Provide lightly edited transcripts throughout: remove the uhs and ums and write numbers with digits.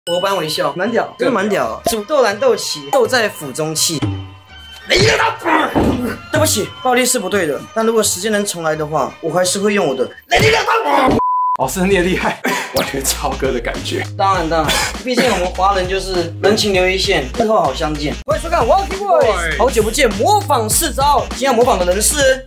我班微笑，蛮屌，真的蛮屌。煮豆燃豆萁，豆在釜中泣。对不起，暴力是不对的。但如果时间能重来的话，我还是会用我的雷霆乐刀。 老师你也厉害，完全超哥的感觉。 当然，毕竟我们华人就是人情留一线，日后好相见。欢迎收看 Walkie Boys， 好久不见，模仿4招。今天要模仿的人是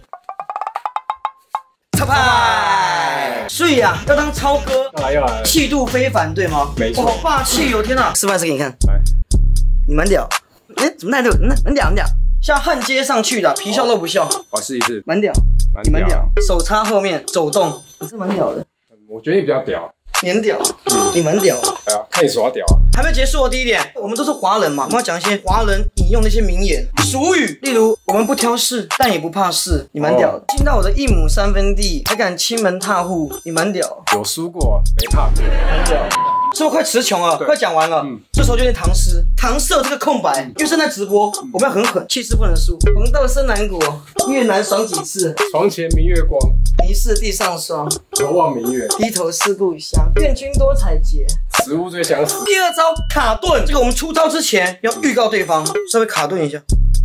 超派，所以啊，要当超哥， 要来， 气度非凡，对吗？ 没错， 好霸气哦！天哪，示范一次给你看。 来， 你蛮屌，怎么态度？蛮屌。像焊接上去的，皮笑肉不笑。 我试一次， 蛮屌，你蛮屌，手插后面走动，你是蛮屌的。 我觉得你比较屌， 你很屌，你蛮屌。 哎呀，看你耍屌。 还没结束哦，第一点，我们都是华人嘛，我们要讲一些华人引用的一些名言、俗语，例如我们不挑事，但也不怕事，你蛮屌的。听到我的1亩3分地，还敢亲门踏户，你蛮屌。 有输过，没怕过， 蛮屌。是不是快词穷了？快讲完了。这时候就念唐诗，唐诗有这个空白，因为正在直播，我们要很狠，气势不能输。黄道生南国，越南爽几次？ 床前明月光， 疑是地上霜。 遥望明月， 低头思故乡。愿君多采撷， 食物最相似。 第二招卡顿，这个我们出招之前要预告对方，稍微卡顿一下。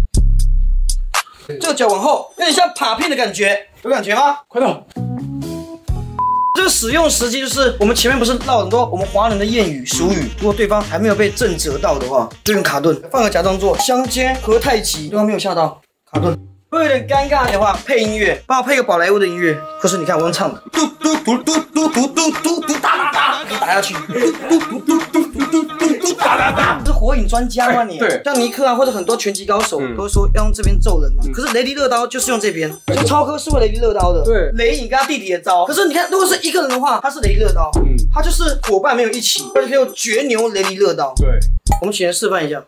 这个脚往后，有点像爬片的感觉，有感觉吗？ 快到！ 这个使用时机就是我们前面不是唠很多我们华人的谚语俗语，如果对方还没有被震折到的话，就用卡顿，放个假动作，相煎何太急，对方没有吓到，卡顿。会有点尴尬的话，配音乐，帮我配个宝莱坞的音乐。可是你看我用唱的，嘟嘟嘟嘟嘟嘟嘟嘟嘟哒哒哒，打下去，嘟嘟嘟嘟嘟嘟嘟哒哒哒。是火影专家吗你？ 对， 像尼克啊或者很多拳击高手都会说要用这边揍人嘛。可是雷迪乐刀就是用这边，像超哥是会雷迪乐刀的。对，雷影跟他弟弟的招。可是你看，如果是一个人的话，他是雷迪乐刀，他就是伙伴没有一起，而且可以用绝牛雷迪乐刀。对，我们请人示范一下。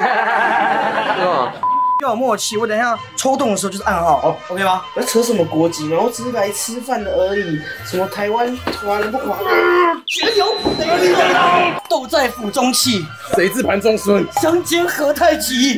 要有默契，我等一下抽动的时候就是暗号，好 ，OK 吗？我在扯什么国籍嘛？我只是来吃饭的而已。什么台湾华人不华人？绝牛，豆在釜中泣， 谁知盘中飧？ 相煎何太急。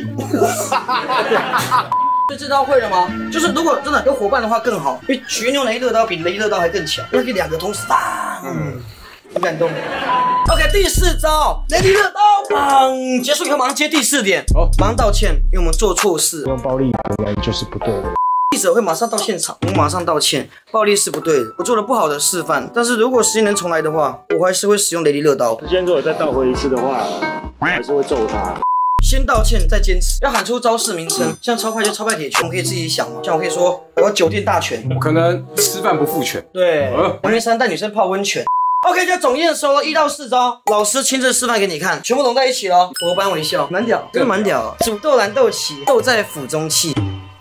所以这招会了吗？就是如果真的有伙伴的话更好，因为绝牛雷乐刀比雷乐刀还更强，因为可以2个同时打。很感动。OK， 第4招雷迪乐刀，结束以后马上接第4点，马上道歉，因为我们做错事， 用暴力本来就是不对的。 记者会马上到现场，我们马上道歉，暴力是不对的，我做了不好的示范。但是如果时间能重来的话，我还是会使用雷迪乐刀。 时间如果再倒回一次的话，我还是会揍他。 先道歉，再坚持，要喊出招式名称。像超派就超派铁拳，我们可以自己想嘛。像我可以说我要酒店大全， 我可能吃饭不付钱。 对，阳明山带女生泡温泉。OK， 就总验收了1到4招，老师亲自示范给你看，全部融在一起咯。我班微笑，蛮屌，真的蛮屌。煮豆燃豆萁，豆在釜中泣。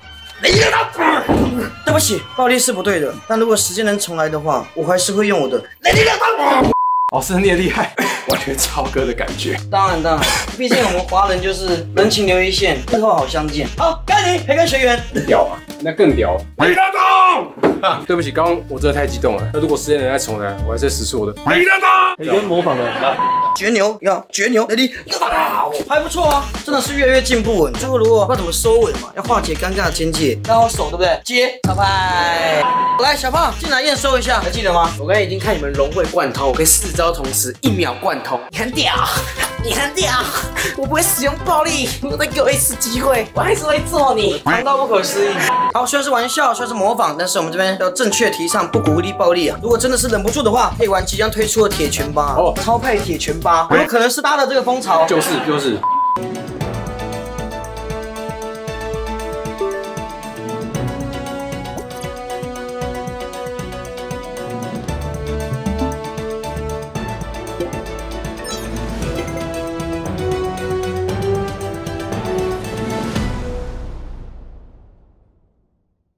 对不起，暴力是不对的。但如果时间能重来的话，我还是会用我的雷霆乐刀。 老师你也厉害，完全超哥的感觉。 当然，毕竟我们华人就是人情留一线，日后好相见。好，该你培根学员。 屌啊，那更屌。雷霆乐刀！对不起，刚刚我真的太激动了。那如果时间能再重来，我还是使出我的雷霆乐刀。 你跟模仿的绝牛，你看绝牛，雷迪，还不错啊，真的是越来越进步了。最后如果要怎么收尾嘛，要化解尴尬的边界，刚好手对不对？接，超派。来，小胖进来验收一下，还记得吗？ 我刚才已经看你们融会贯通，我可以4招同时1秒贯通，你很屌，你很屌，我不会使用暴力，如果再给我1次机会，我还是会揍你， 强到不可思议。好，虽然是玩笑，虽然是模仿，但是我们这边要正确提倡不鼓励暴力啊。如果真的是忍不住的话，可以玩即将推出的铁拳吧，超派铁拳吧，有可能是搭的这个风潮。 就是。